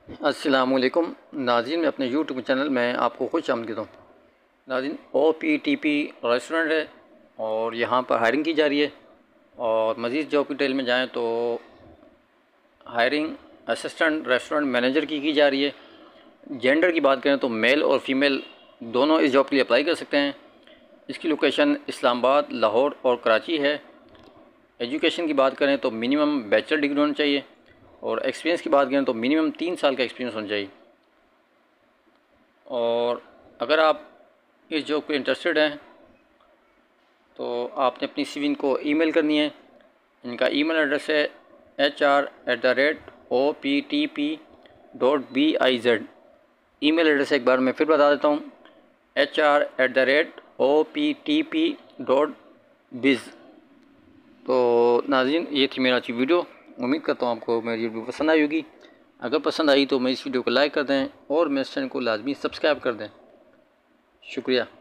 अस्सलामुअलैकुम नाज़रीन, मैं अपने यूट्यूब चैनल में आपको खुश आमदीद हूँ। नाज़रीन, OPTP रेस्टोरेंट है और यहाँ पर हायरिंग की जा रही है। और मज़ीद जॉब डिटेल में जाएँ तो हायरिंग असिस्टेंट रेस्टोरेंट मैनेजर की जा रही है। जेंडर की बात करें तो मेल और फीमेल दोनों इस जॉब के लिए अप्लाई कर सकते हैं। इसकी लोकेशन इस्लामाबाद, लाहौर और कराची है। एजुकेशन की बात करें तो मिनिमम बैचलर डिग्री होनी चाहिए और एक्सपीरियंस की बात करें तो मिनिमम 3 साल का एक्सपीरियंस होना चाहिए। और अगर आप इस जॉब के इंटरेस्टेड हैं तो आपने अपनी CV इनको ईमेल करनी है। इनका ईमेल एड्रेस है HR@OPTP.biz। ईमेल एड्रेस एक बार मैं फिर बता देता हूँ, HR@OPTP.biz। तो नाज़रीन, ये थी मेरी आज की वीडियो। उम्मीद करता हूँ आपको मेरी वीडियो पसंद आई होगी। अगर पसंद आई तो मेरी इस वीडियो को लाइक कर दें और मेरे चैनल को लाजमी सब्सक्राइब कर दें। शुक्रिया।